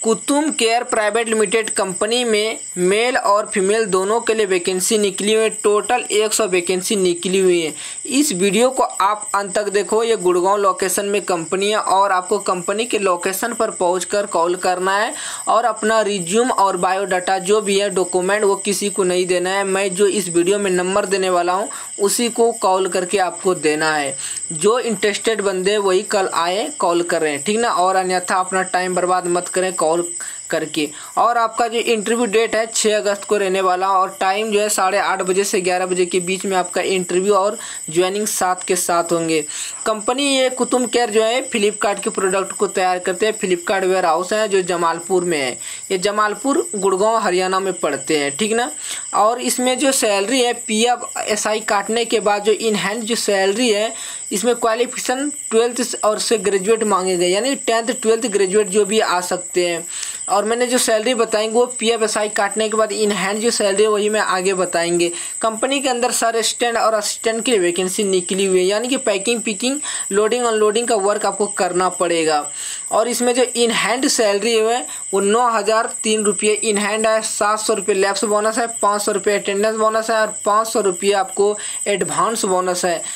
कुतुम care private limited company में male और female दोनों के लिए वैकेंसी निकली हुई है। टोटल 100 वैकेंसी निकली हुई है। इस वीडियो को आप अंत तक देखो। ये गुड़गांव लोकेशन में कंपनी है और आपको कंपनी के लोकेशन पर पहुंचकर कॉल करना है और अपना रिज्यूम और बायोडाटा जो भी है डॉक्यूमेंट वो किसी को नहीं देना है। मैं जो इस वीडियो में नंबर देने वाला हूँ उसी को कॉल करके आपको देना है। जो इंटरेस्टेड बंदे वही कल आए कॉल करें, ठीक ना। और अन्यथा अपना टाइम बर्बाद मत करें कॉल करके। और आपका जो इंटरव्यू डेट है 6 अगस्त को रहने वाला और टाइम जो है 8:30 बजे से 11 बजे के बीच में आपका इंटरव्यू और ज्वाइनिंग साथ के साथ होंगे। कंपनी ये कुतुम केयर जो है फ्लिपकार्ट के प्रोडक्ट को तैयार करते हैं। फ्लिपकार्ट वेयर हाउस है जो जमालपुर में है। ये जमालपुर गुड़गांव हरियाणा में पड़ते हैं, ठीक ना। और इसमें जो सैलरी है PF SI काटने के बाद जो इन हैंड जो सैलरी है इसमें क्वालिफिकेशन 12th और से ग्रेजुएट मांगे गए, यानी 10th 12th ग्रेजुएट जो भी आ सकते हैं। और मैंने जो सैलरी बताएंगे वो PF SI काटने के बाद इन हैंड जो सैलरी है वही मैं आगे बताएंगे। कंपनी के अंदर सर असिस्टेंट और असिस्टेंट की वैकेंसी निकली हुई है, यानी कि पैकिंग पिकिंग लोडिंग अनलोडिंग का वर्क आपको करना पड़ेगा। और इसमें जो इन हैंड सैलरी है वो 9,003 रुपये इन हैंड है। 700 रुपये लैप्स बोनस है, 500 रुपये अटेंडेंस बोनस है और 500 रुपये आपको एडवांस बोनस है।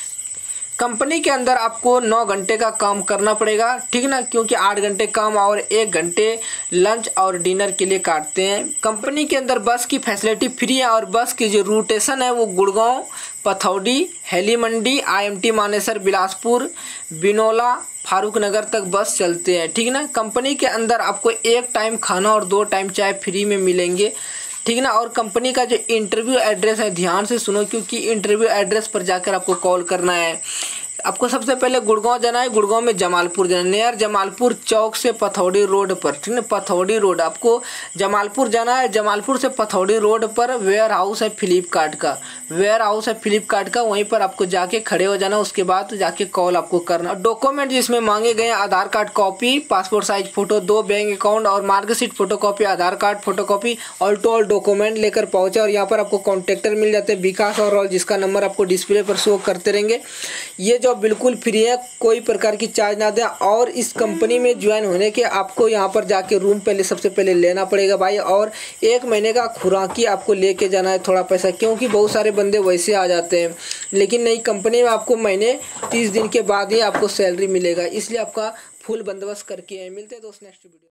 कंपनी के अंदर आपको 9 घंटे का काम करना पड़ेगा, ठीक ना, क्योंकि 8 घंटे काम और 1 घंटे लंच और डिनर के लिए काटते हैं। कंपनी के अंदर बस की फैसिलिटी फ्री है और बस की जो रूटेशन है वो गुड़गांव, पथौड़ी, हेली मंडी, IMT मानेसर, बिलासपुर, बिनोला, फारूक नगर तक बस चलते हैं, ठीक ना। कंपनी के अंदर आपको 1 टाइम खाना और 2 टाइम चाय फ्री में मिलेंगे, ठीक ना। और कंपनी का जो इंटरव्यू एड्रेस है ध्यान से सुनो, क्योंकि इंटरव्यू एड्रेस पर जाकर आपको कॉल करना है। आपको सबसे पहले गुड़गांव जाना है। गुड़गांव में जमालपुर जाना है, नियर जमालपुर चौक से पथौड़ी रोड पर, ठीक है। पथौड़ी रोड आपको जमालपुर जाना है। जमालपुर से पथौड़ी रोड पर वेयर हाउस है फ्लिपकार्ट का, वेयर हाउस है फ्लिपकार्ट का, वहीं पर आपको जाके खड़े हो जाना। उसके बाद जाके कॉल आपको करना। डॉक्यूमेंट जिसमें मांगे गए Aadhaar card copy, passport size photo, 2 bank account और marksheet photo copy, Aadhaar card photo copy, all to all document लेकर पहुंचे। और यहाँ पर आपको कॉन्टेक्टर मिल जाते हैं विकास और जिसका नंबर आपको डिस्प्ले पर शो करते रहेंगे। ये जो बिल्कुल फ्री है, कोई प्रकार की चार्ज ना दें। और इस कंपनी में ज्वाइन होने के आपको यहाँ पर जाके रूम पहले सबसे पहले लेना पड़ेगा भाई। और 1 महीने का खुराकी आपको लेके जाना है थोड़ा पैसा, क्योंकि बहुत सारे बंदे वैसे आ जाते हैं। लेकिन नई कंपनी में आपको महीने 30 दिन के बाद ही आपको सैलरी मिलेगा, इसलिए आपका फुल बंदोबस्त करके मिलते हैं दोस्त नेक्स्ट वीडियो।